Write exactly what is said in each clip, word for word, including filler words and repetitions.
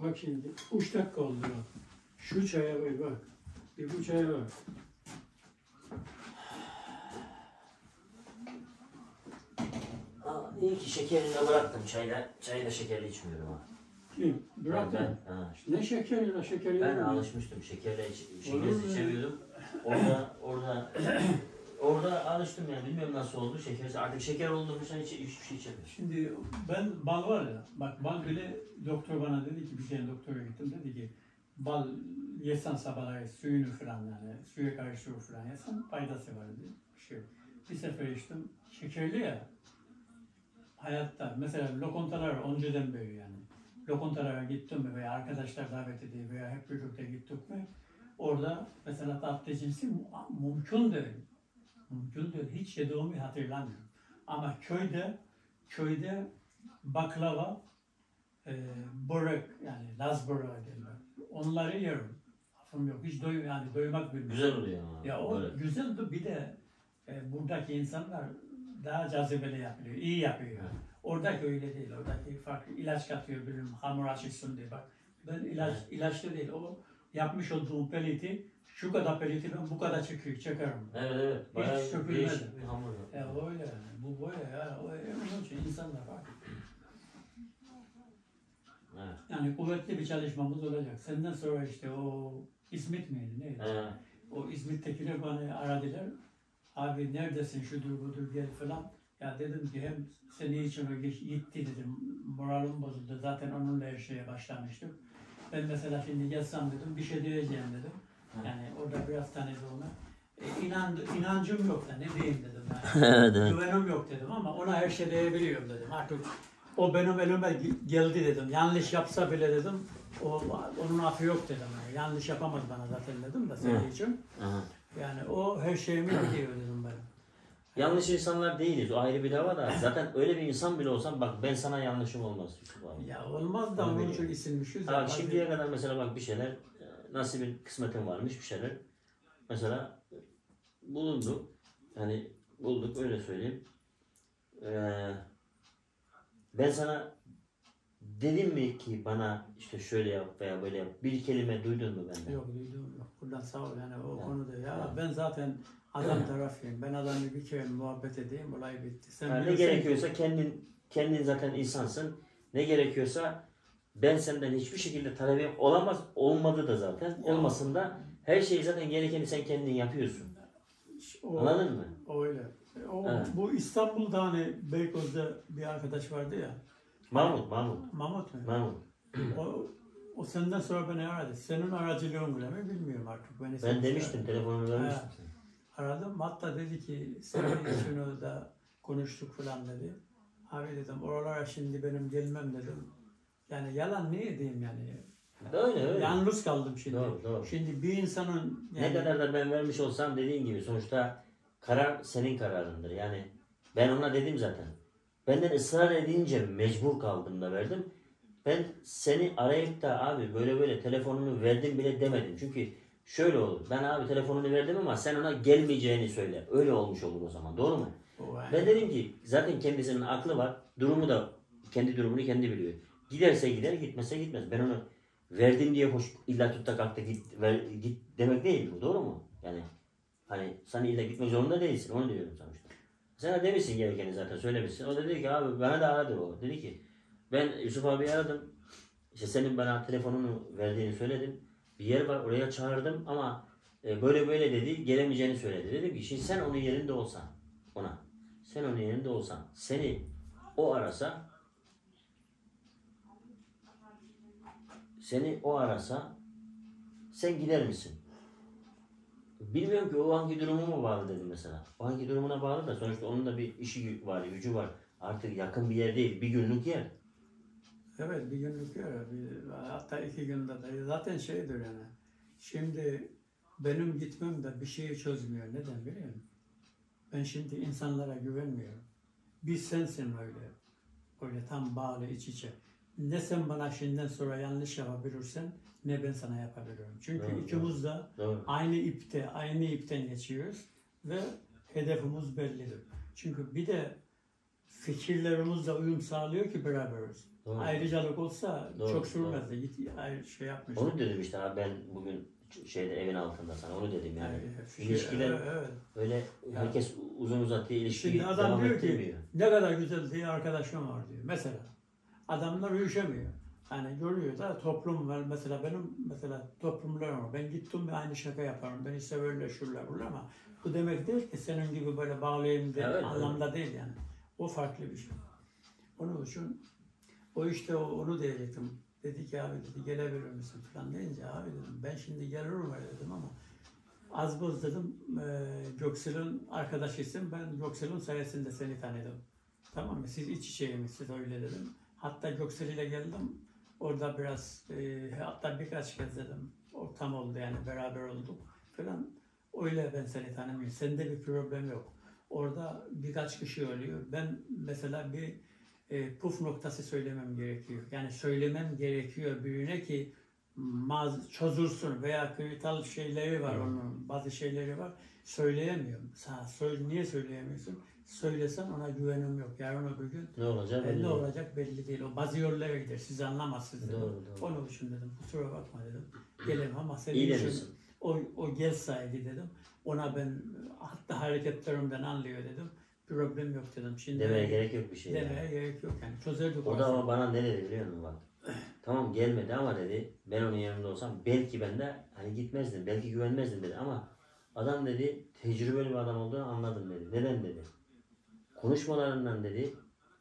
Bak şimdi üç dakika oldu bak. Şu çaya bak bak. Bir bu çaya bak. Aa, iyi ki şekerini de bıraktım. Çayla, çayla şekerli içmiyorum ha. Kim? Bıraktın. Ben, ha, işte. Ne şekeri la şekeri. Ben alışmıştım. Şekerle iç, şekersiz Olur mu? içemiyordum. Orada, orada, orada alıştım yani. Bilmiyorum nasıl oldu. Şekersiz. Artık şeker oldu mu sen hiç, hiçbir şey içemiyorsun. Şimdi ben bal var ya, bak bal bile doktor bana dedi ki, bir tane doktora gittim, dedi ki bal yesen sabahları suyunu falan yani suya karıştırır falan yesen faydası var dedi. Bir şey yok. Bir sefer içtim, şekerli ya, hayatta mesela lokantalar önceden beri yani lokantalara gittim mi veya arkadaşlar davet ediyor veya hep birlikte gittik mi orada mesela tatlı cinsi mümkün değil. Mümkün değil. Hiç yediğimi hatırlamıyorum. Ama köyde köyde baklava, e, börek yani Laz böreği derler. Onları yerim. Lafım yok. Hiç doyum yani doymak bilmiyorum. Güzel oluyor ama. Ya o Böyle. güzeldi, bir de e, buradaki insanlar daha cazibeli yapıyor, iyi yapıyor. Evet. Oradaki öyle değil. Oradaki farklı ilaç katıyor bilmem hamur açılsın diye bak. Ben ilaç Evet. ilaçlı değil. O yapmış olduğum peliti şu kadar peliti ben bu kadar çekiyor, çekerim. Evet evet. Hiç Bayağı sökülmez. değişik bir hamur. Ya öyle yani. Bu böyle ya. O, onun için insanlar var. Evet. Yani kuvvetli bir çalışmamız olacak. Senden sonra işte o İzmit miydi neydi? Evet. O İzmit'tekiler bana aradılar. Abi neredesin şudur budur gel falan. Ya dedim ki hem seni için o gitti dedim. Moralim bozuldu. Zaten onunla her şeye başlamıştık. Ben mesela şimdi yazsam dedim bir şey diyeceğim dedim. Yani orada biraz tanıdı onu. E, inan, inancım yok da ne diyeyim dedim yani. Evet, evet. Güvenim yok dedim ama ona her şey diyebiliyorum dedim. Artık o benim elime geldi dedim. Yanlış yapsa bile dedim. O onun affı yok dedim. Yani. Yanlış yapamaz bana zaten dedim de senin için. Aha. Yani o her şeyimi biliyor dedim ben. Yanlış insanlar değiliz. O ayrı bir dava da. Zaten öyle bir insan bile olsam bak ben sana yanlışım olmaz Yusuf abi. Ya olmaz da Ben onun biliyorum. için isilmişiz. Ha, şimdiye kadar mesela bak bir şeyler e, nasibin kısmetin varmış bir şeyler. Mesela e, bulundu. Yani bulduk öyle söyleyeyim. Ee, ben sana dedim mi ki bana işte şöyle yap veya böyle yap. Bir kelime duydun mu benden? Yok duydum yok. Buradan sağ ol yani o Ya. konuda ya. Ya. Ben zaten adam tarafıyım. Ben adamla bir kere muhabbet edeyim olay bitti. Sen Yani ne biliyorsun gerekiyorsa ki- kendin kendin zaten insansın. Ne gerekiyorsa ben senden hiçbir şekilde talebim olamaz. Olmadı da zaten. Ya. Olmasın da her şeyi zaten gerekeni sen kendin yapıyorsun. O, Anladın mı? o öyle. O, Evet. Bu İstanbul'da hani Beykoz'da bir arkadaş vardı ya. Mahmut, Mahmut. Mahmut mu? Mahmut. O, o senden sonra beni aradı. Senin aracılığınla mı bilmiyorum artık. Beni Ben sen- demiştim, telefonumu vermiştim. Ha. Aradım. Hatta dedi ki senin için orada konuştuk falan dedi. Abi dedim oralara şimdi benim gelmem dedim. Yani yalan ne edeyim yani. Öyle öyle. Yalnız kaldım şimdi. Doğru, doğru. Şimdi bir insanın yani, Ne kadar da ben vermiş olsam dediğin gibi sonuçta karar senin kararındır. Yani ben ona dedim zaten. Benden ısrar edince mecbur kaldım da verdim. Ben seni arayıp da abi böyle böyle telefonunu verdim bile demedim. Çünkü şöyle olur. Ben abi telefonunu verdim ama sen ona gelmeyeceğini söyle. Öyle olmuş olur o zaman. Doğru mu? o yani- Ben dedim ki zaten kendisinin aklı var. Durumu da kendi durumunu kendi biliyor. Giderse gider, gitmezse gitmez. Ben onu verdim diye hoş illa tut da kalk da git, ver, git demek değil bu. Doğru mu? Yani hani sen illa gitmek zorunda değilsin. Onu diyorum sonuçta. Sana demişsin gerekeni zaten söylemişsin. O da dedi ki abi bana da aradı o. Dedi ki ben Yusuf abi aradım. İşte senin bana telefonunu verdiğini söyledim. Bir yer var oraya çağırdım ama e, böyle böyle dedi gelemeyeceğini söyledi. Dedim ki şimdi sen onun yerinde olsan ona. Sen onun yerinde olsan seni o arasa seni o arasa sen gider misin? Bilmiyorum ki o hangi durumu mu bağlı dedi mesela. O hangi durumuna bağlı da sonuçta onun da bir işi var, gücü var. Artık yakın bir yer değil, bir günlük yer. Evet bir günlük yer. Bir, hatta iki günde de. Zaten şeydir yani. Şimdi benim gitmem de bir şeyi çözmüyor. Neden biliyor musun? Ben şimdi insanlara güvenmiyorum. Bir sensin öyle. Öyle tam bağlı iç içe. Ne sen bana şimdiden sonra yanlış yapabilirsen ne ben sana yapabilirim. Çünkü Doğru, ikimiz de Doğru. aynı ipte, aynı ipten geçiyoruz ve hedefimiz bellidir. Çünkü bir de fikirlerimizle uyum sağlıyor ki beraberiz. Doğru. Ayrıcalık olsa Doğru, çok sürmezdi. Git ayrı şey yapmış. Onu dedim işte abi ben bugün şeyde evin altında sana onu dedim yani. Yani, fikir- İlişkiler evet, evet. öyle herkes uzun uzattığı ilişkiyi Şimdi adam devam diyor ettirmiyor. ki ne kadar güzel diye arkadaşım var diyor. Mesela adamlar uyuşamıyor. Yani görüyor da toplum var. Mesela benim mesela toplumlarım var. Ben gittim ve aynı şaka yaparım. Ben işte böyle şuralar burada ama bu demek değil ki senin gibi böyle bağlayayım de Evet, anlamda değil yani. O farklı bir şey. Onun için o işte o- onu diyecektim. Dedi ki abi dedi gelebilir misin falan deyince abi dedim ben şimdi gelirim öyle dedim ama az buz dedim e, Göksel'in arkadaşısın. Ben Göksel'in sayesinde seni tanıdım. Tamam mı? Siz iç içeymişsiniz öyle dedim. Hatta Göksel ile geldim. Orada biraz e, hatta birkaç kez dedim. Ortam oldu yani beraber olduk falan. Öyle ben seni tanımıyorum. Sende bir problem yok. Orada birkaç kişi ölüyor. Ben mesela bir e, puf noktası söylemem gerekiyor. Yani söylemem gerekiyor birine ki maz, çözülsün veya krital şeyleri var onun, bazı şeyleri var. Söyleyemiyorum. Sana söyle, niye söyleyemiyorsun? Söylesen ona güvenim yok. Yarın öbür gün Ne olacak? e, belli ne değil. olacak belli değil. O bazı yollara gider. Siz anlamazsınız dedim. Doğru, doğru. Onun için dedim. Kusura bakma dedim. Gelemem ama senin İyi için demişsin. o, o gelseydi dedim. Ona ben hatta hareketlerimden anlıyor dedim. Problem yok dedim. Şimdi Demeye gerek yok bir şey. demeye yani. gerek yok yani. Çözerdik O da orasını. ama bana ne dedi biliyor musun bak. Tamam gelmedi ama dedi ben onun yanında olsam belki ben de hani gitmezdim. Belki güvenmezdim dedi ama adam dedi tecrübeli bir adam olduğunu anladım dedi. Neden dedi. Konuşmalarından dedi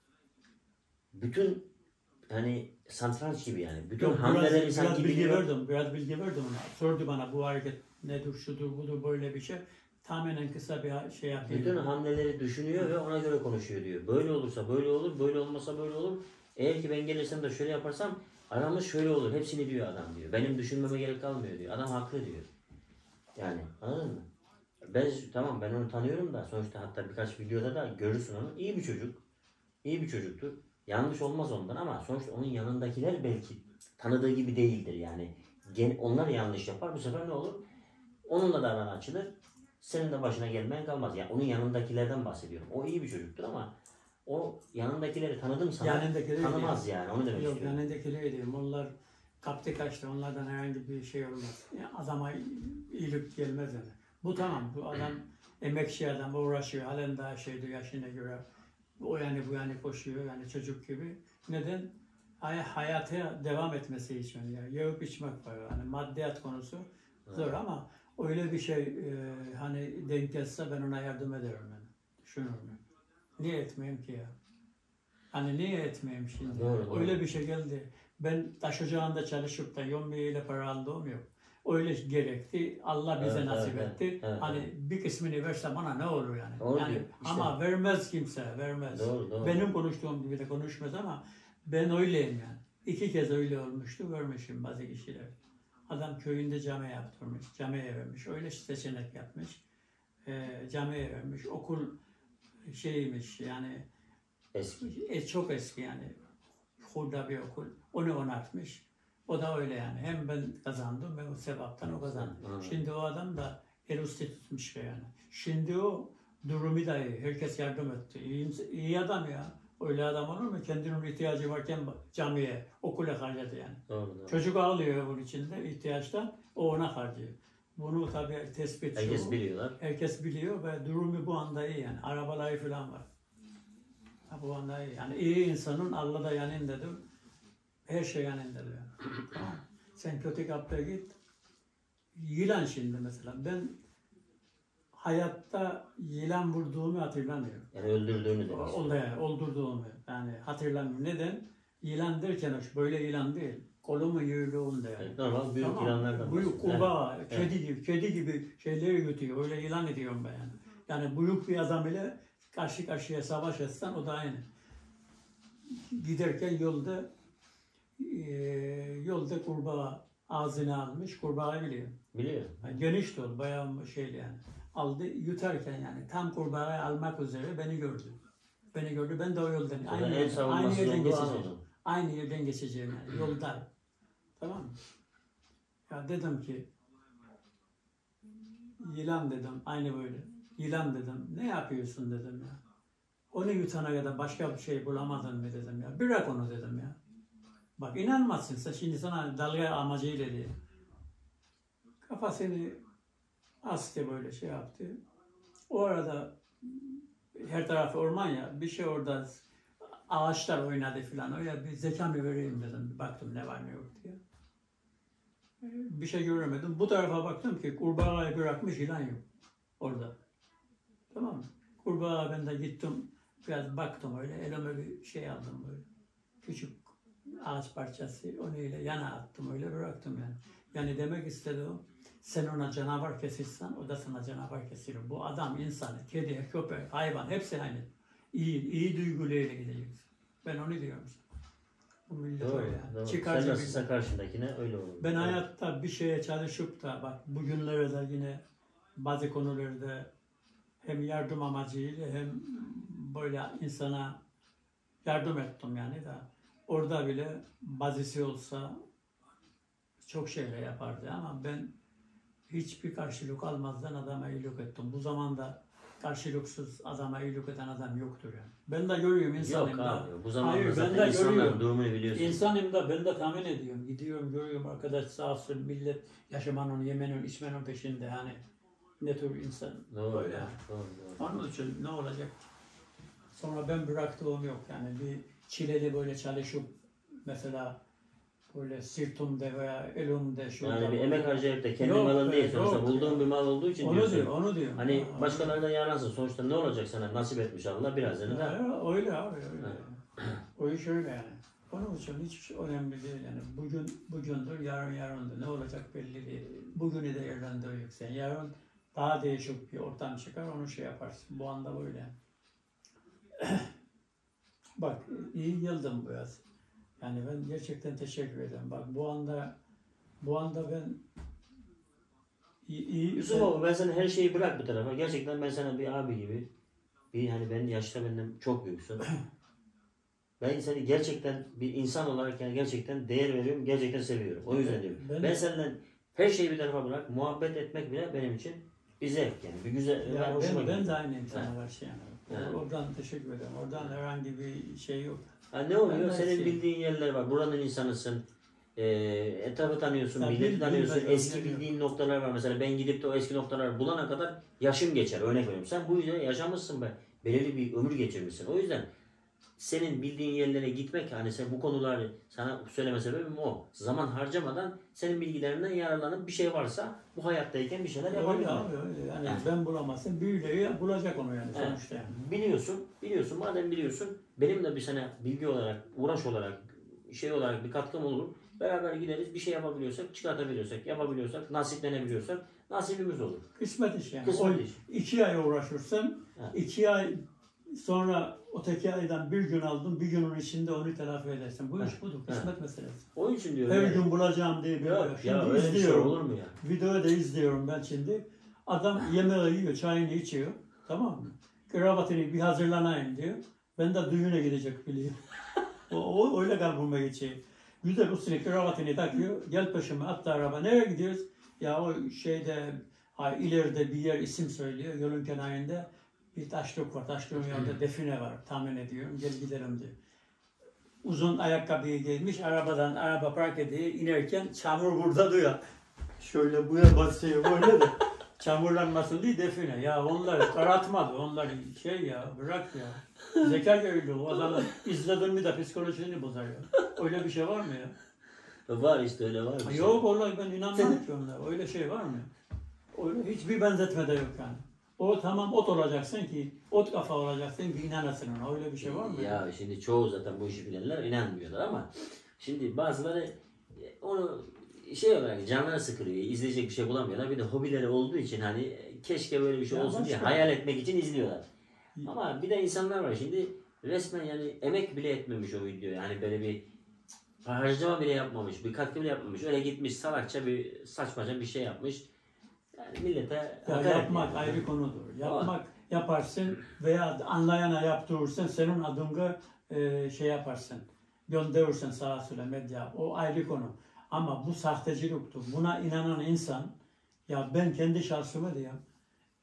bütün hani satranç gibi yani. Bütün Yok, hamleleri biraz, sanki biraz bilgi biliyor. verdim. Biraz bilgi verdim ona. Sordu bana bu hareket nedir, şudur, budur böyle bir şey. Tamamen kısa bir şey yapayım. Bütün hamleleri düşünüyor ve ona göre konuşuyor diyor. Böyle olursa böyle olur, böyle olmasa böyle olur. Eğer ki ben gelirsem de şöyle yaparsam aramız şöyle olur. Hepsini diyor adam diyor. Benim düşünmeme gerek kalmıyor diyor. Adam haklı diyor. Yani anladın mı? Ben tamam ben onu tanıyorum da sonuçta hatta birkaç videoda da görürsün onu. İyi bir çocuk. İyi bir çocuktur. Yanlış olmaz ondan ama sonuçta onun yanındakiler belki tanıdığı gibi değildir yani. Gen, onlar yanlış yapar. Bu sefer ne olur? Onunla da aran açılır. Senin de başına gelmeyen kalmaz. Yani onun yanındakilerden bahsediyorum. O iyi bir çocuktur ama o yanındakileri tanıdım sana Yanındakileri tanımaz diyeyim. yani. Onu demek Yok istiyorum. yanındakileri diyeyim. Onlar kaptı kaçtı. Onlardan herhangi bir şey olmaz. Yani adama iyilik gelmez yani. Bu tamam. Bu adam emekçi adam uğraşıyor. Halen daha şeydir yaşına göre. O yani bu yani koşuyor. Yani çocuk gibi. Neden? Hay hayata devam etmesi için. Yani yiyip içmek var. Yani maddiyat konusu zor ama öyle bir şey e, hani denk gelse ben ona yardım ederim yani. Düşünürüm. Niye etmeyeyim ki ya? Hani niye etmeyeyim şimdi? Doğru, doğru. Öyle bir şey geldi. Ben taş ocağında çalışıp da yombiyle para aldığım yok. Öyle gerekti. Allah bize Evet, nasip evet, etti. evet, hani evet. bir kısmını verse bana ne olur yani? Doğru yani diyor, işte. ama vermez kimse, vermez. Doğru, doğru. Benim konuştuğum gibi de konuşmaz ama ben öyleyim yani. İki kez öyle olmuştu, görmüşüm bazı kişiler. Adam köyünde cami yaptırmış, camiye vermiş. Öyle seçenek yapmış. E, camiye vermiş. Okul şeymiş yani Eski. e, çok eski yani. Hurda bir okul. Onu onartmış. O da öyle yani. Hem ben kazandım hem o sevaptan o kazandı. Anladım. Şimdi o adam da el üstü tutmuş yani. Şimdi o durumu da iyi. Herkes yardım etti. İyi, iyi adam ya. Öyle adam olur mu? Kendinin ihtiyacı varken camiye, okula harcadı yani. Doğru, doğru. Çocuk ağlıyor bunun içinde ihtiyaçtan. O ona harcıyor. Bunu tabii tespit Herkes şu. biliyorlar. Herkes biliyor ve durumu bu anda iyi yani. Arabaları falan var. Ha, bu anda iyi. Yani iyi insanın Allah da yanındadır. Her şey yanındadır yani. Tamam. Sen kötü kapıya git. Yılan şimdi mesela. Ben hayatta yılan vurduğumu hatırlamıyorum. Yani öldürdüğünü demek. Oldu yani, öldürdüğümü. Yani hatırlamıyorum. Neden? Yılan derken böyle yılan değil. Kolumu yürüdüğünde yani. Evet, normal büyük Tamam. yılanlardan Büyük bahsediyor. kurbağa, Evet. kedi gibi, kedi gibi şeyleri yutuyor. Öyle yılan ediyorum ben yani. Yani büyük bir adam ile karşı karşıya savaş etsen o da aynı. Giderken yolda e, yolda kurbağa ağzına almış. Kurbağa biliyor. Biliyor. Yani geniş de ol, bayağı şeyli yani. Aldı yutarken yani tam kurbağayı almak üzere beni gördü. Beni gördü. Ben de o yoldan O da aynı en yerden, aynı savunmasız yerden olduğu an geçeceğim. oldu. Aynı yerden geçeceğim yani yolda. Tamam mı? Ya dedim ki yılan dedim aynı böyle. Yılan dedim. Ne yapıyorsun dedim ya. Onu yutana kadar başka bir şey bulamadın mı dedim ya. Bırak onu dedim ya. Bak inanmazsın sen şimdi sana dalga amacıyla diye. Kafasını astı böyle şey yaptı. O arada her tarafı orman ya bir şey orada ağaçlar oynadı filan. Öyle bir zekamı vereyim dedim. Baktım ne var ne yok diye. Bir şey göremedim. Bu tarafa baktım ki kurbağayı bırakmış ilan yok orada. Tamam mı? Kurbağa ben de gittim. Biraz baktım öyle. Elime bir şey aldım böyle. Küçük ağaç parçası. Onu öyle yana attım. Öyle bıraktım yani. Yani demek istedi o. Sen ona canavar kesirsen o da sana canavar kesilir. Bu adam, insan, kedi, köpek, hayvan hepsi aynı. İyi, iyi duyguyla gideceksin. Ben onu diyorum sana. Bu millet Doğru, öyle. doğru. Çıkarcı Sen bir- nasılsa karşındakine öyle olur. Ben Evet. hayatta bir şeye çalışıp da bak bugünlerde yine bazı konularda hem yardım amacıyla hem böyle insana yardım ettim yani da orada bile bazısı olsa çok şeyler yapardı ama ben hiçbir karşılık almazdan adama iyilik ettim. Bu zamanda karşılıksız adama iyilik eden adam yoktur yani. Ben de görüyorum insanım Yok da. abi. Bu zamanda Hayır, ben zaten de insanların görüyorum. durumunu biliyorsun. İnsanım da ben de tahmin ediyorum. Gidiyorum görüyorum arkadaş sağ olsun millet yaşamanın, yemenin, içmenin peşinde yani. Ne tür insan. Doğru, Öyle. doğru, doğru. Onun için ne olacak? Sonra ben bıraktığım yok yani bir çileli böyle çalışıp mesela böyle sırtımda veya elimde şurada. Yani bir emek harcayıp da kendi Yok malın be, değil. Sonuçta yok bulduğun ya. bir mal olduğu için Onu diyorsun. diyor, onu diyor. Hani Ha, başkalarından yaransın. Sonuçta ne olacak sana? Nasip etmiş Allah birazını da. Ya, öyle abi öyle. Ha. O iş öyle yani. Onun için hiç şey önemli değil yani. Bugün bugündür, yarın yarındır. Ne olacak belli değil. Bugünü değerlendireceksin. Yarın daha değişik bir ortam çıkar, onu şey yaparsın. Bu anda böyle. Bak iyi yıldım bu yaz. Yani ben gerçekten teşekkür ederim. Bak bu anda bu anda ben iyi, iyi Yusuf abi ben sana her şeyi bırak bir tarafa. Gerçekten ben sana bir abi gibi. Bir hani ben yaşta benden çok büyüksün. Ben seni gerçekten bir insan olarak yani gerçekten değer veriyorum. Gerçekten seviyorum. O yüzden diyorum. Ben- Ben, senden her şeyi bir tarafa bırak. Muhabbet etmek bile benim için bir zevk yani. Bir güzel. Ya ben, hoşuma ben, ben gidiyor. de aynı insana karşı yani. Ha. Oradan teşekkür ederim. Oradan herhangi bir şey yok. Ha, ne oluyor? Ben de Senin şey- bildiğin yerler var. Buranın insanısın. Ee, etrafı tanıyorsun, Ya milleti bil- tanıyorsun. bilmiyorum, Eski bilmiyorum. bildiğin noktalar var. Mesela ben gidip de o eski noktaları bulana kadar yaşım geçer. Örnek veriyorum. Sen bu yüzden yaşamışsın be. Belirli bir ömür geçirmişsin. O yüzden senin bildiğin yerlere gitmek hani sen bu konuları sana söyleme sebebim o. Zaman harcamadan senin bilgilerinden yararlanıp bir şey varsa bu hayattayken bir şeyler Öyle yapabilmek. abi öyle. Yani Yani. ben bulamazsam birileri bulacak onu yani Evet. sonuçta yani. Biliyorsun, biliyorsun. Madem biliyorsun, benim de bir sana bilgi olarak, uğraş olarak, şey olarak bir katkım olur. Beraber gideriz, bir şey yapabiliyorsak, çıkartabiliyorsak, yapabiliyorsak, nasiplenebiliyorsak nasibimiz olur. Kısmet iş yani. Kısmet O iş. iki ay uğraşırsan Ha. iki ay sonra öteki aydan bir gün aldın, bir günün içinde onu telafi edersin. Bu Ha. iş budur. Ha. Kısmet meselesi. O için diyorum. Her yani. gün bulacağım diye bir Yok yok. Şimdi ya öyle bir şey izliyorum. olur mu ya? Videoyu da izliyorum ben şimdi. Adam yemeği yiyor, çayını içiyor. Tamam mı? Kravatını bir hazırlanayım diyor. Ben de düğüne gidecek biliyor. o, o öyle kalbime geçiyor. Güzel üstüne kravatını takıyor. Gel peşime atla araba. Nereye gidiyoruz? Ya o şeyde ha, ileride bir yer isim söylüyor. Yolun kenarında bir taşlık var. Taşlığın yanında define var. Tahmin ediyorum. Gel gidelim diyor. Uzun ayakkabıyı giymiş. Arabadan araba park ediyor. İnerken çamur burada diyor. Şöyle buya basıyor böyle de. Çamurlanmasın diye define. Ya onları karatmadı. Onları şey ya bırak ya. Zeka görüldü. O adamın izledin mi de psikolojisini bozar ya. Öyle bir şey var mı ya? Var işte öyle var. bir şey. Yok vallahi ben inanmam ki onlara. Öyle şey var mı? Öyle hiçbir benzetme de yok yani. O tamam ot olacaksın ki, ot kafa olacaksın ki inanasın ona. Öyle bir şey var mı? Ya şimdi çoğu zaten bu işi bilenler inanmıyorlar ama şimdi bazıları e, onu şey olarak canları sıkılıyor, izleyecek bir şey bulamıyorlar. Bir de hobileri olduğu için hani e, keşke böyle bir şey Ya olsun diye başka- hayal etmek için izliyorlar. Ama bir de insanlar var şimdi resmen yani emek bile etmemiş o video. Yani böyle bir harcama bile yapmamış, bir katkı bile yapmamış. Öyle gitmiş salakça bir saçmaca bir şey yapmış. Yani millete Ya hakaret yapmak yani. ayrı konudur. Yapmak yaparsın veya anlayana yaptırırsın, senin adına e, şey yaparsın. Gönderirsin sağa sola medya. O ayrı konu. Ama bu sahteciliktir. Buna inanan insan, ya ben kendi şahsıma diyeyim,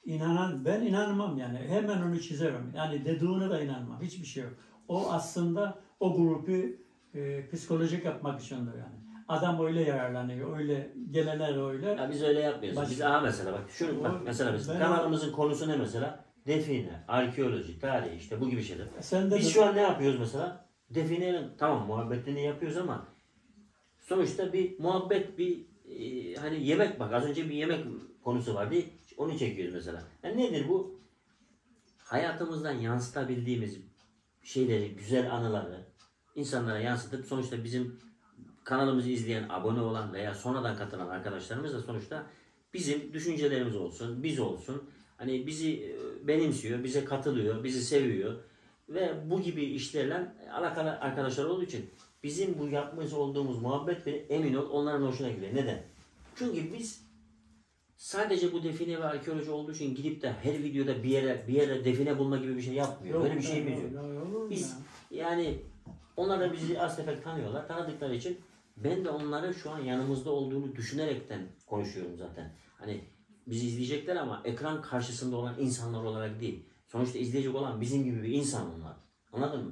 İnanan, ben inanmam yani. Hemen onu çizerim. Yani dediğine de inanmam. Hiçbir şey yok. O aslında o grubu e, psikolojik yapmak içindir yani. Adam öyle yararlanıyor. Öyle gelenler öyle. Ya biz öyle yapmıyoruz. Baş- Biz aha mesela bak şunu bak O- mesela biz ben- kanalımızın konusu ne mesela? Define, arkeoloji, tarih işte bu gibi şeyler. Sen de Biz şu an ne yapıyoruz mesela? Definenin tamam muhabbetini yapıyoruz ama sonuçta bir muhabbet bir e, hani yemek bak az önce bir yemek konusu vardı. Onu çekiyoruz mesela. Yani nedir bu? Hayatımızdan yansıtabildiğimiz şeyleri, güzel anıları insanlara yansıtıp sonuçta bizim kanalımızı izleyen, abone olan veya sonradan katılan arkadaşlarımız da sonuçta bizim düşüncelerimiz olsun, biz olsun. Hani bizi e, benimsiyor, bize katılıyor, bizi seviyor ve bu gibi işlerle alakalı arkadaşlar olduğu için bizim bu yapmış olduğumuz muhabbet bile emin ol onların hoşuna gidiyor. Neden? Çünkü biz sadece bu define ve arkeoloji olduğu için gidip de her videoda bir yere bir yere define bulma gibi bir şey yapmıyor. Böyle bir şeyimiz yok. Biz yani onlar da bizi az tefek tanıyorlar. Tanıdıkları için ben de onların şu an yanımızda olduğunu düşünerekten konuşuyorum zaten. Hani bizi izleyecekler ama ekran karşısında olan insanlar olarak değil. Sonuçta izleyecek olan bizim gibi bir insan onlar. Anladın mı?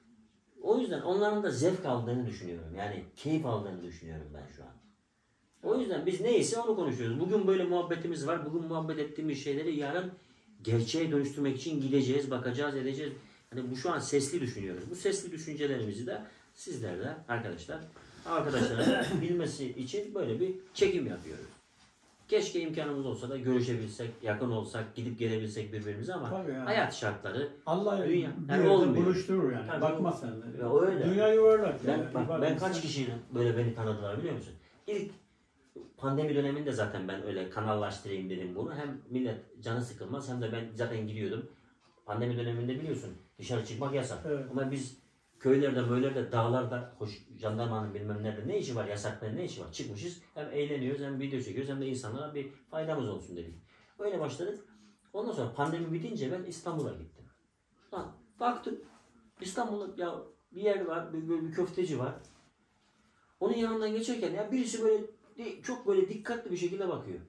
O yüzden onların da zevk aldığını düşünüyorum. Yani keyif aldığını düşünüyorum ben şu an. O yüzden biz neyse onu konuşuyoruz. Bugün böyle muhabbetimiz var. Bugün muhabbet ettiğimiz şeyleri yarın gerçeğe dönüştürmek için gideceğiz, bakacağız, edeceğiz. Hani bu şu an sesli düşünüyoruz. Bu sesli düşüncelerimizi de sizler de arkadaşlar, arkadaşların bilmesi için böyle bir çekim yapıyoruz. Keşke imkanımız olsa da görüşebilsek, yakın olsak, gidip gelebilsek birbirimize ama Tabii yani. hayat şartları Allah Dünya- bir yani yerde olmuyor. buluşturur yani. Tabii. Bakma sen. Ya öyle. Dünya yuvarlak. ben, yani. bak, Bak- ben kaç kişiyle böyle beni tanıdılar biliyor musun? İlk pandemi döneminde zaten ben öyle kanallaştırayım dedim bunu. Hem millet canı sıkılmaz hem de ben zaten gidiyordum. Pandemi döneminde biliyorsun dışarı çıkmak yasak. Evet. Ama biz köylerde, böylerde, dağlarda, hoş, jandarmanın bilmem nerede ne işi var, yasakların ne işi var? Çıkmışız, hem eğleniyoruz, hem video çekiyoruz, hem de insanlara bir faydamız olsun dedik. Öyle başladık. Ondan sonra pandemi bitince ben İstanbul'a gittim. Lan baktım, İstanbul'da ya bir yer var, bir, bir, bir köfteci var. Onun yanından geçerken ya birisi böyle çok böyle dikkatli bir şekilde bakıyor.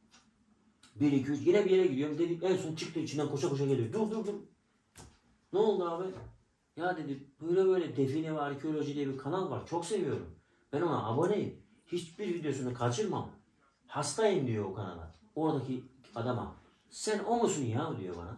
Bir, iki, üç, yine bir yere gidiyorum. Dedik en son çıktı içinden koşa koşa geliyor. Dur dur dur. Ne oldu abi? Ya dedi böyle böyle define ve arkeoloji diye bir kanal var. Çok seviyorum. Ben ona aboneyim. Hiçbir videosunu kaçırmam. Hastayım diyor o kanala. Oradaki adama. Sen o musun ya diyor bana.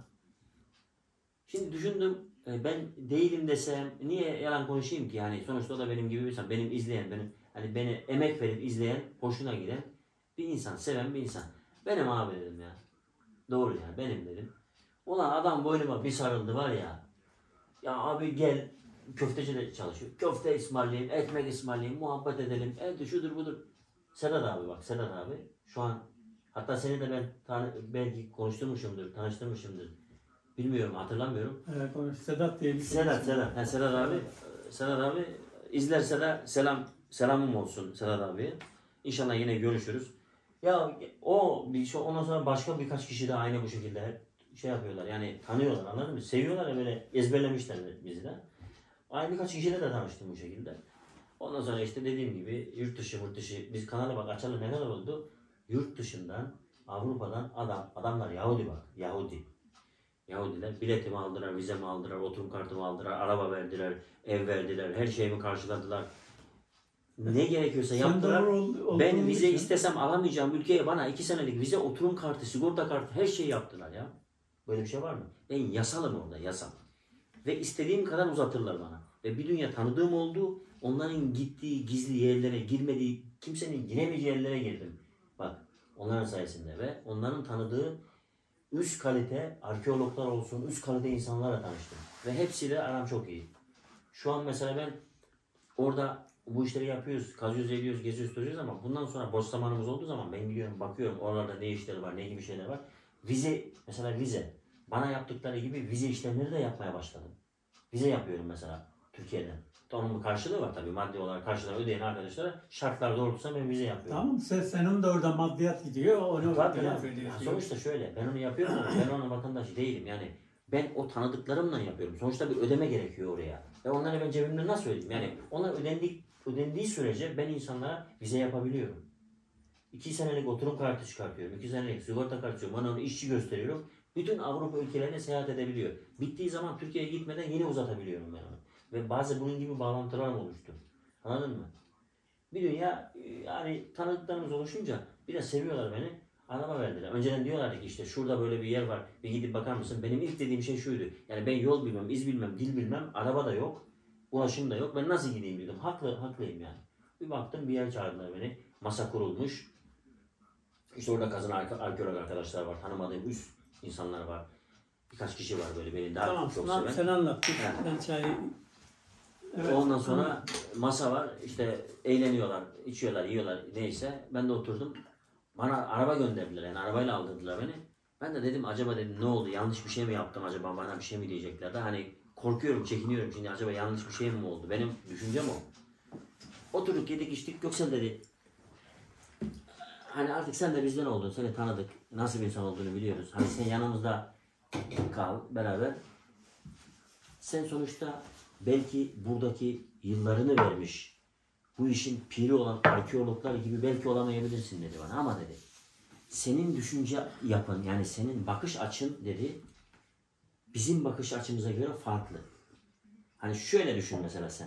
Şimdi düşündüm ben değilim desem niye yalan konuşayım ki? Yani sonuçta o da benim gibi bir insan. Benim izleyen, benim hani beni emek verip izleyen, hoşuna giden bir insan, seven bir insan. Benim abi dedim ya. Doğru yani benim dedim. Ulan adam boynuma bir sarıldı var ya. Ya abi gel köfteci de çalışıyor. Köfte ısmarlayayım, ekmek ısmarlayayım, muhabbet edelim. Evet şudur budur. Sedat abi bak Sedat abi. Şu an hatta seni de ben tanı, belki konuşturmuşumdur, tanıştırmışımdır. Bilmiyorum hatırlamıyorum. Evet, konuş. Sedat diye bir Sedat Sedat. Ha, Sedat abi. Sedat abi izlerse de selam selamım olsun Sedat abi. İnşallah yine görüşürüz. Ya o bir şey ondan sonra başka birkaç kişi de aynı bu şekilde şey yapıyorlar. Yani tanıyorlar anladın mı? Seviyorlar ya böyle ezberlemişler bizi de. Aynı birkaç kişiyle de tanıştım bu şekilde. Ondan sonra işte dediğim gibi yurt dışı yurt dışı biz kanalı bak açalım ne kadar oldu? Yurt dışından Avrupa'dan adam adamlar Yahudi bak Yahudi. Yahudiler biletimi aldılar, vizemi aldılar, oturum kartımı aldılar, araba verdiler, ev verdiler, her şeyimi karşıladılar. Ne gerekiyorsa yaptılar. Ben vize için. istesem alamayacağım ülkeye bana iki senelik vize, oturum kartı, sigorta kartı her şeyi yaptılar ya. Böyle bir şey var mı? Ben yasalım orada, yasal. Ve istediğim kadar uzatırlar bana. Ve bir dünya tanıdığım oldu. Onların gittiği gizli yerlere, girmediği, kimsenin giremeyeceği yerlere girdim. Bak onların sayesinde ve onların tanıdığı üst kalite arkeologlar olsun, üst kalite insanlarla tanıştım. Ve hepsiyle aram çok iyi. Şu an mesela ben orada bu işleri yapıyoruz, kazıyoruz, ediyoruz, geziyoruz, tozuyoruz ama bundan sonra boş zamanımız olduğu zaman ben gidiyorum, bakıyorum oralarda ne işleri var, ne gibi şeyler var. Vize, mesela vize. Bana yaptıkları gibi vize işlemleri de yapmaya başladım. Vize yapıyorum mesela Türkiye'den. Onun bir karşılığı var tabii maddi olarak karşılığı ödeyen arkadaşlara şartlar doğrultusunda ben vize yapıyorum. Tamam sen, senin de orada maddiyat gidiyor. Onu tabii ya. Ya sonuçta şöyle ben onu yapıyorum ama ben onun vatandaşı değilim yani. Ben o tanıdıklarımla yapıyorum. Sonuçta bir ödeme gerekiyor oraya. Ve onları ben cebimden nasıl ödeyeyim? Yani onlar ödendik, ödendiği sürece ben insanlara vize yapabiliyorum. iki senelik oturum kartı çıkartıyorum. iki senelik sigorta kartı çıkartıyorum. Bana onu işçi gösteriyorum. Bütün Avrupa ülkelerine seyahat edebiliyor. Bittiği zaman Türkiye'ye gitmeden yine uzatabiliyorum ben onu. Ve bazı bunun gibi bağlantılarım oluştu. Anladın mı? Bir dünya yani tanıdıklarımız oluşunca bir de seviyorlar beni. Araba verdiler. Önceden diyorlardı ki işte şurada böyle bir yer var. Bir gidip bakar mısın? Benim ilk dediğim şey şuydu. Yani ben yol bilmem, iz bilmem, dil bilmem. Araba da yok. Ulaşım da yok. Ben nasıl gideyim dedim. Haklı, haklıyım yani. Bir baktım bir yer çağırdılar beni. Masa kurulmuş. İşte orada kazın arkeolog arkadaşlar var. Tanımadığım üst insanlar var. Birkaç kişi var böyle beni daha Tamam, çok lan seven. sen anlat. Evet. Ben çayı... Evet, Ondan sonra tamam. masa var. İşte eğleniyorlar, içiyorlar, yiyorlar neyse. Ben de oturdum. Bana araba gönderdiler yani arabayla aldırdılar beni. Ben de dedim acaba dedim ne oldu? Yanlış bir şey mi yaptım acaba? Bana bir şey mi diyecekler de hani korkuyorum, çekiniyorum şimdi acaba yanlış bir şey mi oldu? Benim düşüncem o. Oturduk, yedik, içtik. Göksel dedi. Hani artık sen de bizden oldun. Seni tanıdık. Nasıl bir insan olduğunu biliyoruz. Hani sen yanımızda kal beraber. Sen sonuçta belki buradaki yıllarını vermiş, bu işin piri olan arkeologlar gibi belki olamayabilirsin dedi bana ama dedi. Senin düşünce yapın yani senin bakış açın dedi bizim bakış açımıza göre farklı. Hani şöyle düşün mesela sen.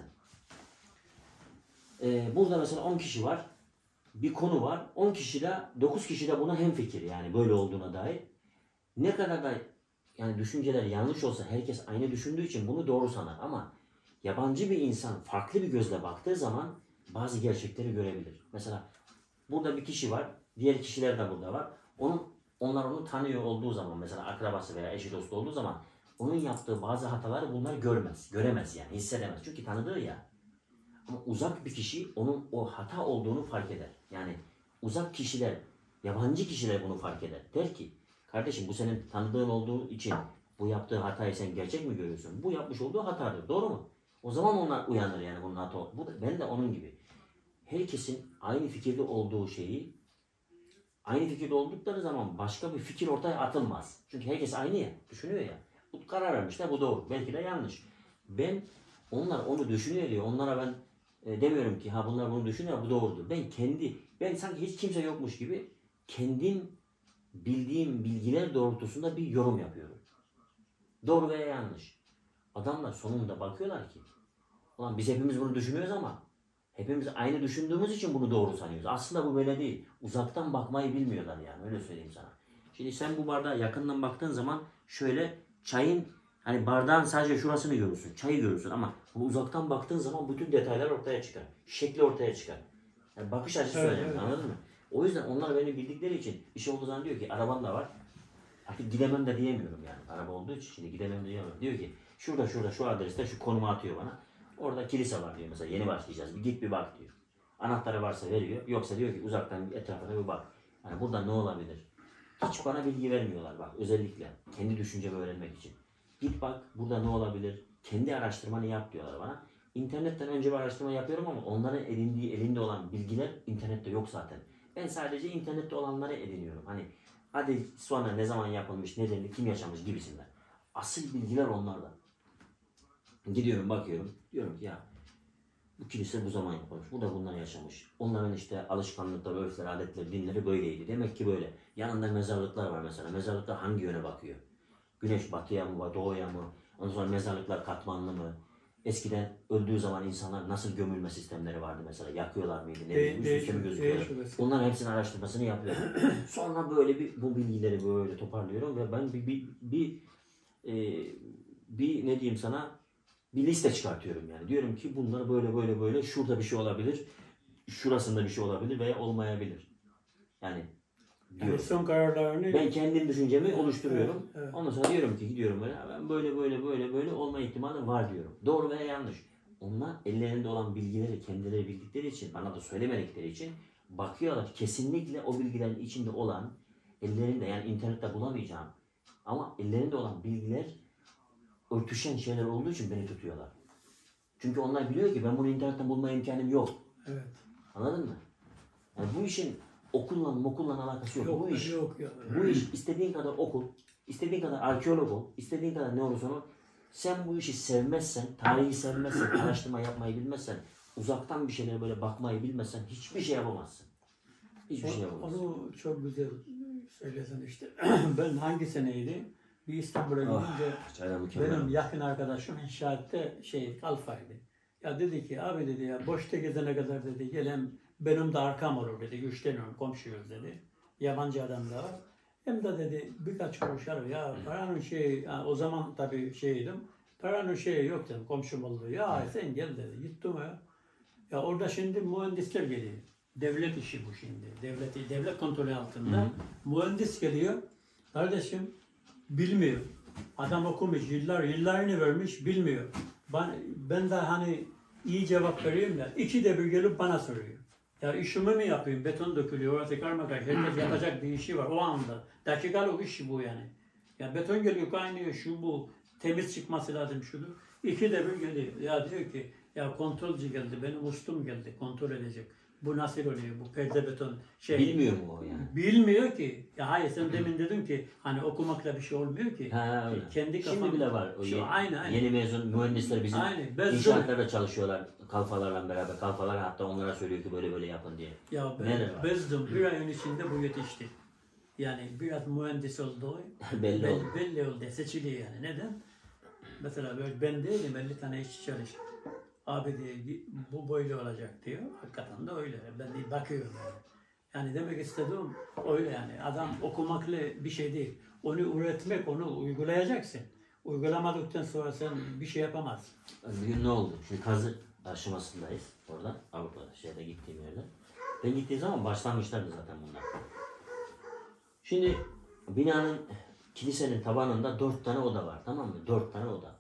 Ee, burada mesela on kişi var. Bir konu var. on kişi de dokuz kişi de buna hemfikir yani böyle olduğuna dair. Ne kadar da yani düşünceler yanlış olsa herkes aynı düşündüğü için bunu doğru sanar ama yabancı bir insan farklı bir gözle baktığı zaman bazı gerçekleri görebilir. Mesela burada bir kişi var, diğer kişiler de burada var. Onun, onlar onu tanıyor olduğu zaman mesela akrabası veya eşi dostu olduğu zaman onun yaptığı bazı hataları bunlar görmez, göremez yani hissedemez. Çünkü tanıdığı ya. Ama uzak bir kişi onun o hata olduğunu fark eder. Yani uzak kişiler, yabancı kişiler bunu fark eder. Der ki kardeşim bu senin tanıdığın olduğu için bu yaptığı hatayı sen gerçek mi görüyorsun? Bu yapmış olduğu hatadır. Doğru mu? O zaman onlar uyanır yani bunun hata. Bu da, ben de onun gibi. Herkesin aynı fikirde olduğu şeyi aynı fikirde oldukları zaman başka bir fikir ortaya atılmaz. Çünkü herkes aynı ya. Düşünüyor ya. Bu karar vermişler. Bu doğru. Belki de yanlış. Ben onlar onu düşünüyor diyor. Onlara ben e, demiyorum ki ha bunlar bunu düşünüyor bu doğrudur. Ben kendi ben sanki hiç kimse yokmuş gibi kendim bildiğim bilgiler doğrultusunda bir yorum yapıyorum. Doğru veya yanlış. Adamlar sonunda bakıyorlar ki ulan biz hepimiz bunu düşünüyoruz ama hepimiz aynı düşündüğümüz için bunu doğru sanıyoruz. Aslında bu böyle değil. Uzaktan bakmayı bilmiyorlar yani öyle söyleyeyim sana. Şimdi sen bu bardağa yakından baktığın zaman şöyle çayın hani bardağın sadece şurasını görürsün. Çayı görürsün ama bu uzaktan baktığın zaman bütün detaylar ortaya çıkar. Şekli ortaya çıkar. Yani bakış açısı Evet, önemli evet. anladın mı? O yüzden onlar beni bildikleri için iş olduğu zaman diyor ki araban da var. Artık gidemem de diyemiyorum yani. Araba olduğu için şimdi gidemem de diyemiyorum. Diyor ki şurada şurada şu adreste şu konumu atıyor bana. Orada kilise var diyor mesela yeni başlayacağız. Bir git bir bak diyor. Anahtarı varsa veriyor. Yoksa diyor ki uzaktan etrafına bir bak. Yani burada ne olabilir? Hiç bana bilgi vermiyorlar bak özellikle. Kendi düşüncemi öğrenmek için. Git bak burada ne olabilir? Kendi araştırmanı yap diyorlar bana. İnternetten önce bir araştırma yapıyorum ama onların edindiği, elinde olan bilgiler internette yok zaten. Ben sadece internette olanları ediniyorum. Hani hadi sonra ne zaman yapılmış, nedenli, kim yaşamış gibisinden. Asıl bilgiler onlarda. Gidiyorum bakıyorum. Diyorum ki ya bu kilise bu zaman yapılmış. Burada bunlar yaşamış. Onların işte alışkanlıkları, örfleri, adetleri, dinleri böyleydi. Demek ki böyle. Yanında mezarlıklar var mesela. Mezarlıklar hangi yöne bakıyor? Güneş batıya mı, doğuya mı? Ondan sonra mezarlıklar katmanlı mı? Eskiden öldüğü zaman insanlar nasıl gömülme sistemleri vardı mesela? Yakıyorlar mıydı? Ne bileyim, üst üste mi gözüküyor? Onların hepsinin araştırmasını yapıyorum. Sonra böyle bir bu bilgileri böyle toparlıyorum ve ben bir bir bir, e, bir ne diyeyim sana bir liste çıkartıyorum yani. Diyorum ki bunlar böyle böyle böyle şurada bir şey olabilir. Şurasında bir şey olabilir veya olmayabilir. Yani Yani diyorum. son kararlarını Ben kendim düşüncemi oluşturuyorum. Evet, evet. Ondan sonra diyorum ki gidiyorum böyle ben böyle böyle böyle böyle olma ihtimali var diyorum. Doğru veya yanlış. Onlar ellerinde olan bilgileri kendileri bildikleri için bana da söylemedikleri için bakıyorlar kesinlikle o bilgilerin içinde olan ellerinde yani internette bulamayacağım ama ellerinde olan bilgiler örtüşen şeyler olduğu için beni tutuyorlar. Çünkü onlar biliyor ki ben bunu internetten bulma imkanım yok. Evet. Anladın mı? Yani bu işin okulla mokulla alakası yok. Yok, bu iş yok ya. bu iş istediğin kadar okul, istediğin kadar arkeolog ol, istediğin kadar ne olursa ol. Sen bu işi sevmezsen, tarihi sevmezsen, araştırma yapmayı bilmezsen, uzaktan bir şeylere böyle bakmayı bilmezsen hiçbir şey yapamazsın. Hiçbir şey yapamaz. Onu çok güzel söylesen işte. Ben hangi seneydi? Bir İstanbul'a Ah, gidince çaylar mükemmel. benim yakın arkadaşım inşaatte şey kalfaydı. Ya dedi ki abi dedi ya boşta gezene kadar dedi gelen benim de arkam olur dedi. Güçleniyorum komşuyuz dedi. Yabancı adam da var. Hem de dedi birkaç kuruş alır ya paranın şeyi ha, o zaman tabii şeydim. Paranın şeyi yok dedim komşum oldu. Ya sen gel dedi. Gittim ya. Ya orada şimdi mühendisler geliyor. Devlet işi bu şimdi. Devlet, devlet kontrolü altında. Hı hı. Mühendis geliyor. Kardeşim bilmiyor. Adam okumuş, yıllar yıllarını vermiş, bilmiyor. Ben, ben de hani iyi cevap vereyim de iki de bir gelip bana soruyor. Ya işimi mi yapayım? Beton dökülüyor, orası karma karışık. Herkes yapacak bir işi var o anda. Dakikalık iş bu yani. Ya beton geliyor, kaynıyor, şu bu. Temiz çıkması lazım şudur. İki de bir geliyor. Ya diyor ki, ya kontrolcü geldi, benim ustum geldi, kontrol edecek. Bu nasıl oluyor, bu perde beton şey. Bilmiyor mu o yani? Bilmiyor ki. Ya hayır sen demin dedin ki hani okumakla bir şey olmuyor ki. Ha, öyle. Kendi Şimdi kafam- bile var. O Şu, yeni, aynı, aynı. yeni mezun mühendisler bizim Aynen. Ben inşaatlarda çalışıyorlar. Kalfalarla beraber. Kalfalar hatta onlara söylüyor ki böyle böyle yapın diye. Ya Neler ben var? bezdim. Bir ayın içinde bu yetişti. Yani biraz mühendis oldu. Belli belli, oldu. belli oldu. Seçiliyor yani. Neden? Mesela böyle ben değilim. elli tane işçi çalıştım. Abi diye bu böyle olacak diyor. Hakikaten de öyle. Ben de bakıyorum yani. Yani demek istediğim öyle yani. Adam okumakla bir şey değil. Onu üretmek, onu uygulayacaksın. Uygulamadıktan sonra sen bir şey yapamazsın. Bugün ne oldu? Şimdi kazı aşamasındayız orada. Avrupa'da şeyde gittiğim yerde. Ben gittiğim zaman başlanmışlardı zaten bunlar. Şimdi binanın kilisenin tabanında dört tane oda var, tamam mı? Dört tane oda.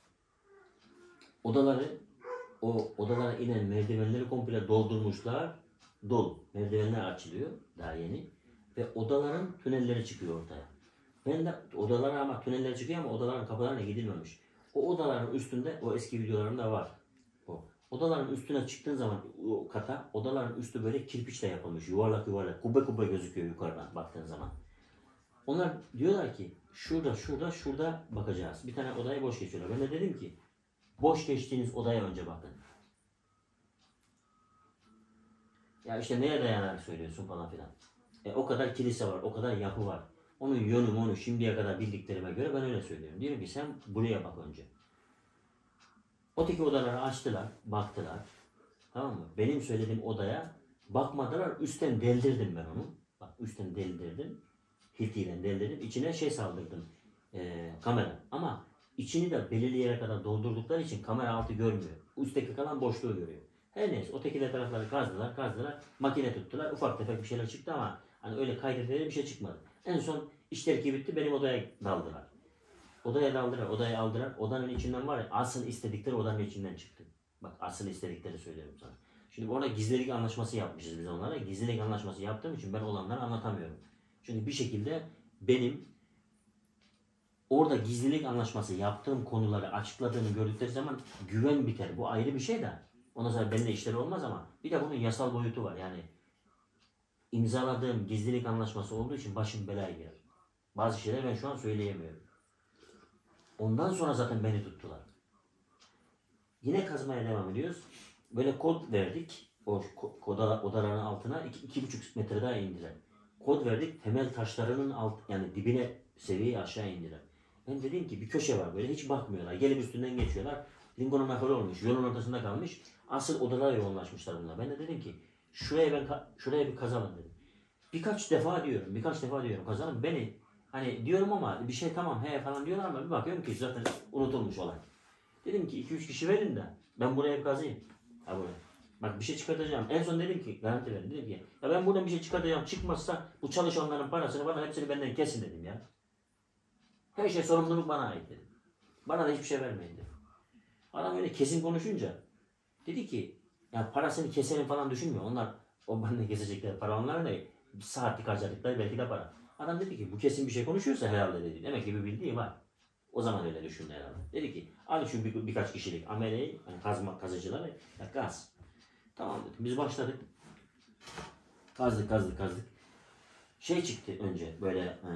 Odaları, o odalara inen merdivenleri komple doldurmuşlar. Dolu. Merdivenler açılıyor daha yeni. Ve odaların tünelleri çıkıyor ortaya. Ben de odalara ama tüneller çıkıyor ama odaların kapılarına gidilmemiş. O odaların üstünde, o eski videolarımda var. O. Odaların üstüne çıktığın zaman o kata, odaların üstü böyle kirpiçle yapılmış. Yuvarlak yuvarlak, kubbe kubbe gözüküyor yukarıdan baktığın zaman. Onlar diyorlar ki şurada, şurada, şurada bakacağız. Bir tane odayı boş geçiyorlar. Ben de dedim ki boş geçtiğiniz odaya önce bakın. Ya işte neye dayanarak söylüyorsun falan filan. E, o kadar kilise var, o kadar yapı var. Onun yönü onu şimdiye kadar bildiklerime göre ben öyle söylüyorum. Diyorum ki sen buraya bak önce. Öteki odaları açtılar, baktılar. Tamam mı? Benim söylediğim odaya bakmadılar, üstten deldirdim ben onu. Bak üstten deldirdim. Hiltiyle deldirdim. İçine şey saldırdım. E, kamera. Ama içini de belirli yere kadar doldurdukları için kamera altı görmüyor. Üstteki kalan boşluğu görüyor. Her neyse öteki tarafları kazdılar, kazdılar. Makine tuttular. Ufak tefek bir şeyler çıktı ama hani öyle kaydedilir bir şey çıkmadı. En son işler ki bitti benim odaya daldılar. Odaya daldılar, odaya aldılar. Odanın içinden var ya asıl istedikleri odanın içinden çıktı. Bak asıl istedikleri söylüyorum sana. Şimdi orada gizlilik anlaşması yapmışız biz onlara. Gizlilik anlaşması yaptığım için ben olanları anlatamıyorum. Çünkü bir şekilde benim orada gizlilik anlaşması yaptığım konuları açıkladığını gördükleri zaman güven biter. Bu ayrı bir şey de. Ondan sonra benimle işleri olmaz ama bir de bunun yasal boyutu var. Yani imzaladığım gizlilik anlaşması olduğu için başım belaya girer. Bazı şeyler ben şu an söyleyemiyorum. Ondan sonra zaten beni tuttular. Yine kazmaya devam ediyoruz. Böyle kod verdik. O koda, odaların altına iki, iki buçuk metre daha indiler. Kod verdik. Temel taşlarının alt, yani dibine seviyeyi aşağı indiler. Ben dedim ki bir köşe var böyle hiç bakmıyorlar. Gelip üstünden geçiyorlar. Lincoln akıllı olmuş. Yolun ortasında kalmış. Asıl odalara yoğunlaşmışlar bunlar. Ben de dedim ki şuraya ben şuraya bir kazalım dedim. Birkaç defa diyorum. Birkaç defa diyorum kazalım. Beni hani diyorum ama bir şey tamam he falan diyorlar ama bir bakıyorum ki zaten unutulmuş olay. Dedim ki iki üç kişi verin de ben buraya bir kazayım. Ha buraya. Bak bir şey çıkartacağım. En son dedim ki garanti verin. Dedim ki ya ben buradan bir şey çıkartacağım. Çıkmazsa bu çalışanların parasını bana hepsini benden kesin dedim ya. Her şey sorumluluk bana ait dedim. Bana da hiçbir şey vermeyin dedim. Adam öyle kesin konuşunca dedi ki ya parasını keselim falan düşünmüyor. Onlar o benden kesecekler para onlar ne? Bir saatlik harcadıkları belki de para. Adam dedi ki bu kesin bir şey konuşuyorsa herhalde dedi. Demek ki bir bildiği var. O zaman öyle düşündü herhalde. Dedi ki al şu bir, birkaç kişilik ameleyi, yani kazma, kazıcıları ya gaz. Tamam dedim. Biz başladık. Kazdık kazdık kazdık. Şey çıktı önce böyle ee,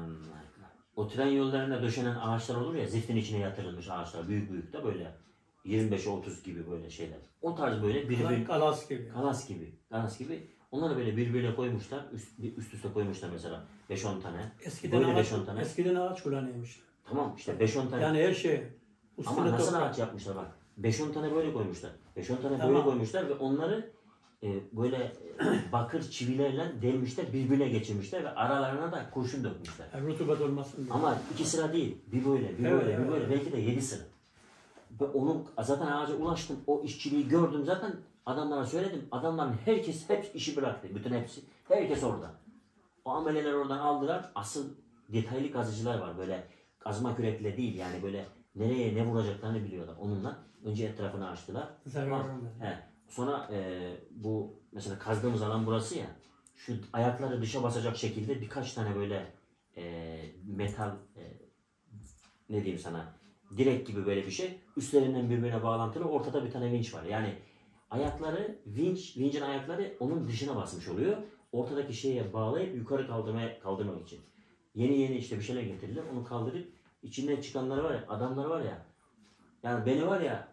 o tren yollarında döşenen ağaçlar olur ya ziftin içine yatırılmış ağaçlar büyük büyük de böyle yirmi beş otuz gibi böyle şeyler. O tarz böyle bir bir Kalas gibi. kalas gibi. Kalas gibi. Onları böyle birbirine koymuşlar. Üst, üst üste koymuşlar mesela. beş on tane. Eskiden Böyle ağaç, beş on tane. eskiden ağaç kullanıyormuş. Tamam işte beş on tane. Yani her şey. Ama Üstüne nasıl toprak. ağaç yapmışlar bak. beş on tane böyle koymuşlar. beş on tane Tamam. böyle koymuşlar ve onları e, böyle e, bakır çivilerle delmişler, birbirine geçirmişler ve aralarına da kurşun dökmüşler. Yani rutubet olmasın diye. Ama iki sıra değil. Bir böyle, bir Evet, böyle, bir evet. böyle. Belki de yedi sıra. Ve onu zaten ağaca ulaştım. O işçiliği gördüm zaten. Adamlara söyledim. Adamların herkes hep işi bıraktı. Bütün hepsi. Herkes orada. O ameleler oradan aldılar. Asıl detaylı kazıcılar var. Böyle kazma kürekle değil. Yani böyle nereye ne vuracaklarını biliyorlar. Onunla önce etrafını açtılar. Zarar Tamam. vermedi. He. Sonra e, bu mesela kazdığımız alan burası ya. Şu ayakları dışa basacak şekilde birkaç tane böyle e, metal e, ne diyeyim sana direk gibi böyle bir şey. Üstlerinden birbirine bağlantılı. Ortada bir tane vinç var. Yani ayakları vinç, vincin ayakları onun dışına basmış oluyor. Ortadaki şeye bağlayıp yukarı kaldırmaya, kaldırmak için. Yeni yeni işte bir şeyler getirdiler. Onu kaldırıp içinden çıkanları var ya, adamları var ya. Yani beni var ya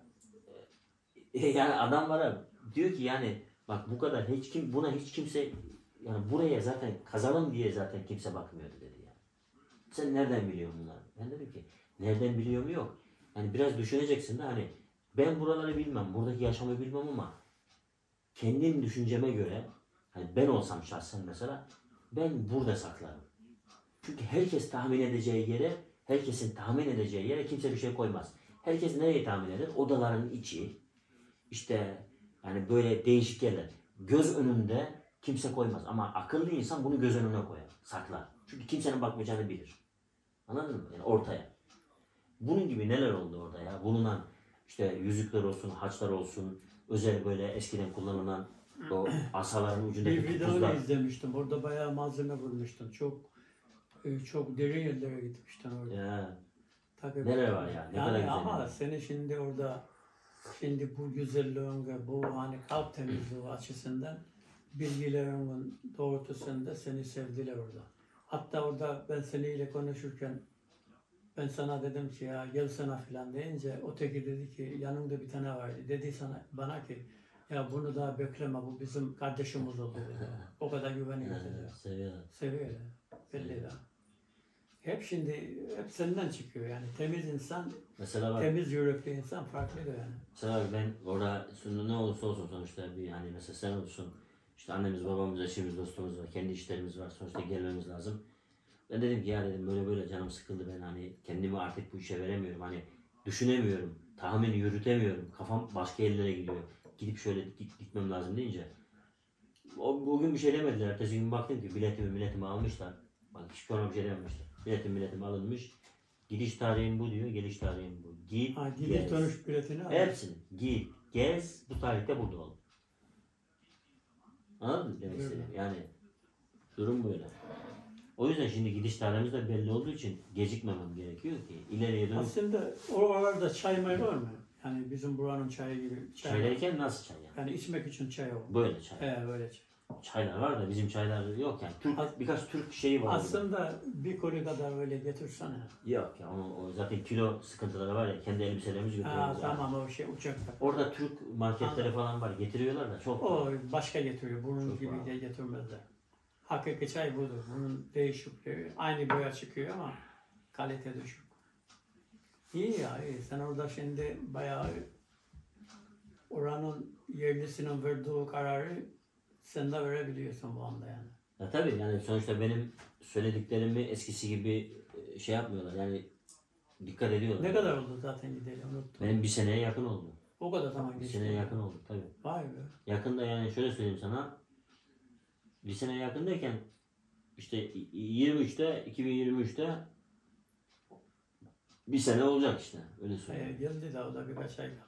e, yani adam var ya diyor ki yani bak bu kadar hiç kim buna hiç kimse yani buraya zaten kazalım diye zaten kimse bakmıyordu dedi yani. Sen nereden biliyorsun bunları? Ben dedim ki nereden biliyorum yok. Yani biraz düşüneceksin de hani ben buraları bilmem, buradaki yaşamı bilmem ama kendim düşünceme göre hani ben olsam şahsen mesela ben burada saklarım. Çünkü herkes tahmin edeceği yere, herkesin tahmin edeceği yere kimse bir şey koymaz. Herkes nereye tahmin eder? Odaların içi, işte yani böyle değişik yerler. Göz önünde kimse koymaz ama akıllı insan bunu göz önüne koyar, saklar. Çünkü kimsenin bakmayacağını bilir. Anladın mı? Yani ortaya. Bunun gibi neler oldu orada ya? Bulunan işte yüzükler olsun, haçlar olsun, özel böyle eskiden kullanılan o asaların ucundaki Bir videonu tuzlar. izlemiştim. Orada bayağı malzeme bulmuştun. Çok e, çok derin yerlere gitmiştin orada. Ya, Tabii. neler var ya? Ne kadar Yani güzel. ama yani. seni şimdi orada şimdi bu güzelliğin ve bu hani kalp temizliği açısından bilgilerinin doğrultusunda seni sevdiler orada. Hatta orada ben seninle konuşurken ben sana dedim ki ya gel sana filan deyince öteki dedi ki yanımda bir tane vardı. Dedi sana bana ki ya bunu daha bekleme bu bizim kardeşimiz oldu dedi. O kadar güveniyor dedi. Evet, seviyorum. Seviyor ya. Belli de. Hep şimdi hep senden çıkıyor yani temiz insan, Mesela bak, temiz yürekli insan farklıdır yani. mesela bak ben orada sonra ne olursa olsun sonuçta bir hani mesela sen olsun, işte annemiz, babamız, eşimiz, dostumuz var, kendi işlerimiz var, sonuçta gelmemiz lazım. Ben dedim ki ya dedim böyle böyle canım sıkıldı ben hani kendimi artık bu işe veremiyorum hani düşünemiyorum, tahmin yürütemiyorum, kafam başka yerlere gidiyor. Gidip şöyle git, gitmem lazım deyince o bugün bir şey demediler. Ertesi gün baktım ki biletimi biletimi almışlar. Bak hiç bana bir şey dememişler. Biletim biletim alınmış. Gidiş tarihim bu diyor, geliş tarihim bu. Git, Ha, gez. gidiş dönüş biletini al. Hepsini. Git, gez, bu tarihte burada ol. Anladın mı demek Evet. istediğim? Yani durum böyle. O yüzden şimdi gidiş tarihimiz de belli olduğu için gecikmemem gerekiyor ki ileriye dönüp Aslında oralarda çay may var mı? Yani bizim buranın çayı gibi çay. çay derken nasıl çay yani? Yani içmek için çay o. Böyle çay. He böyle çay. Çaylar var da bizim çaylar yok yani. Türk, As- birkaç Türk şeyi var. orada. Aslında bir koli kadar öyle getirsene. Yok ya onun o zaten kilo sıkıntıları var ya kendi elbiselerimizi Ha götürüyoruz. yani. tamam o şey uçakta. Orada Türk marketleri Anladım. falan var getiriyorlar da çok. O başka getiriyor. Bunun Çok gibi var. de getirmezler. Hakiki çay budur. Bunun değişikliği. Aynı boya çıkıyor ama kalite düşük. İyi ya iyi. Sen orada şimdi bayağı oranın yerlisinin verdiği kararı sen de verebiliyorsun bu anda yani. Ya tabii yani sonuçta benim söylediklerimi eskisi gibi e, şey yapmıyorlar yani dikkat ediyorlar. Ne kadar oldu zaten gidelim unuttum. Benim bir seneye yakın oldu. O kadar zaman Bir geçti. seneye yakın oldu tabii. Vay be. Yakında yani şöyle söyleyeyim sana. Bir sene yakın derken işte yirmi üçte iki bin yirmi üçte bir sene olacak işte öyle Ee, söyleyeyim. geldi de o da birkaç ay kaldı.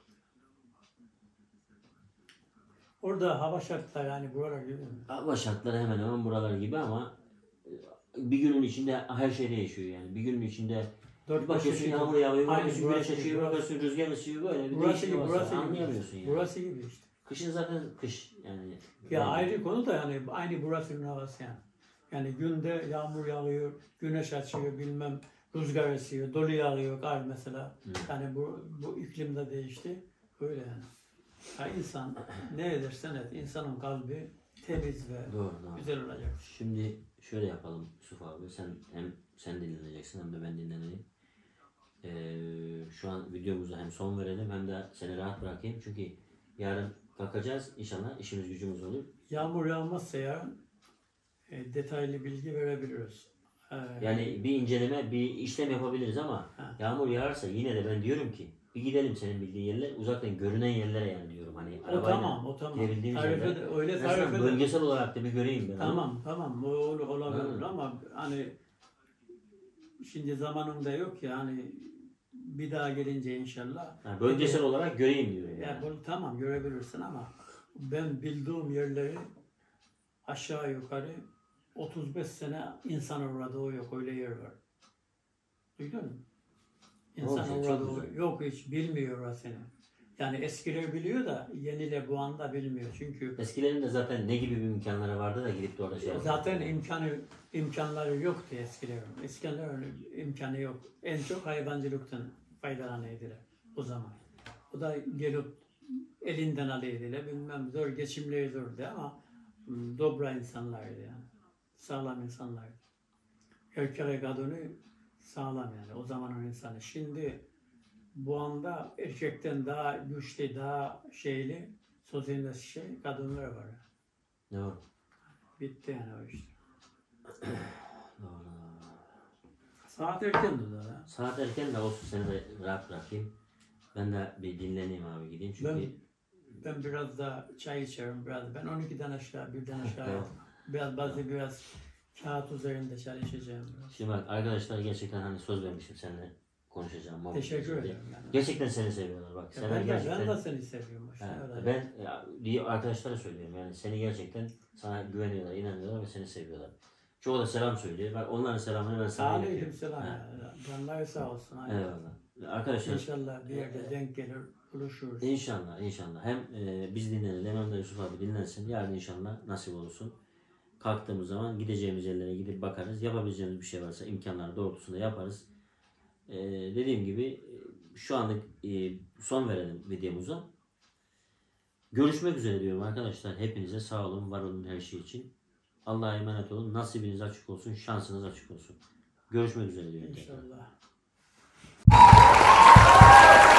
Orada hava şartları yani buralar gibi mi? Hava şartları hemen hemen buralar gibi ama bir günün içinde her şey değişiyor yani. Bir günün içinde Dört bir bakıyorsun beş yağmur yağıyor, Aynı bakıyorsun burası güneş gibi, açıyor, burası- bakıyorsun rüzgar esiyor böyle bir Burası değişik gibi, var. burası gibi. Anlayamıyorsun yani. Burası gibi işte. Kışın zaten kış yani. Ya Yani ayrı konu da yani aynı burasının havası yani. Yani günde yağmur yağıyor, güneş açıyor, bilmem rüzgar esiyor, dolu yağıyor, kar mesela. Hı. Yani bu, bu iklim de değişti. Öyle yani. Ya insan ne edersen et, insanın kalbi temiz ve Doğru, doğru. güzel olacak. Şimdi şöyle yapalım Yusuf abi. Sen hem sen dinleneceksin hem de ben dinleneyim. Ee, şu an videomuza hem son verelim hem de seni rahat bırakayım. Çünkü yarın kalkacağız. İnşallah işimiz gücümüz olur. Yağmur yağmazsa yarın e, detaylı bilgi verebiliriz. Ee, Yani bir inceleme, bir işlem yapabiliriz ama Ha. yağmur yağarsa yine de ben diyorum ki bir gidelim senin bildiğin yerler, uzaktan görünen yerlere yani diyorum. Hani o arabayla tamam, o tamam. gidebildiğimiz Tarife yerler. de, öyle Mesela tarife de. bölgesel olarak da bir göreyim ben. onu. Tamam, tamam. O ol- olabilir Ha. ama hani şimdi zamanında yok ya hani bir daha gelince inşallah. Ha, bölgesel olarak göreyim diyorum. Ya Yani. bunu tamam görebilirsin ama ben bildiğim yerleri aşağı yukarı otuz beş sene insan uğradığı o yok, öyle yer var. Duydun mu? İnsan O şey, çok uğradığı güzel. yok, hiç bilmiyor orasını. Yani eskiler biliyor da yeniyle bu anda bilmiyor. Çünkü Eskilerin de zaten ne gibi bir imkanları vardı da gidip de orada şey yapıyor. zaten imkanı imkanları yoktu eskilerin. Eskilerin imkanı yok. En çok hayvancılıktan faydalanıydılar o zaman. O da gelip elinden alıydılar. Bilmem zor geçimleri zordu ama hmm, dobra insanlardı yani. Sağlam insanlardı. Erkek kadını sağlam yani o zamanın insanı. Şimdi bu anda erkekten daha güçlü, daha şeyli sosyalist şey kadınlar var. Doğru. Bitti yani o işte. Doğru. Saat erken de daha. Saat erken de olsun seni de rahat bırakayım. Ben de bir dinleneyim abi gideyim çünkü Ben ben biraz da çay içerim biraz. Ben on ikiden aşağı, birden aşağı. Tamam. Biraz bazı biraz kağıt üzerinde çalışacağım. Biraz. şimdi bak arkadaşlar gerçekten hani söz vermişim seninle konuşacağım. muhabbet Teşekkür edeceğim diye. ederim yani. Gerçekten seni seviyorlar bak. Ya Sen ben, de, gerçekten ben de seni seviyorum. Ha, Boşuna öyle. ben ya, diye arkadaşlara söylüyorum yani seni gerçekten sana güveniyorlar, inanıyorlar ve seni seviyorlar. Çoğu da selam söylüyor. Ben onların selamını ben sana Aleyküm iletiyorum. selam. Ha. Ya. Canları sağ olsun. aynen. Eyvallah. Arkadaşlar İnşallah bir yerde denk gelir, buluşuruz. İnşallah, inşallah. Hem e, biz dinlenelim hem de Yusuf abi dinlensin. Yarın inşallah nasip olursun. Kalktığımız zaman gideceğimiz yerlere gidip bakarız. Yapabileceğimiz bir şey varsa imkanlar doğrultusunda yaparız. E, dediğim gibi e, şu anlık e, son verelim videomuza. Görüşmek üzere diyorum arkadaşlar. Hepinize sağ olun, var olun her şey için. Allah'a emanet olun. Nasibiniz açık olsun, şansınız açık olsun. Görüşmek üzere diyorum. tekrar. İnşallah.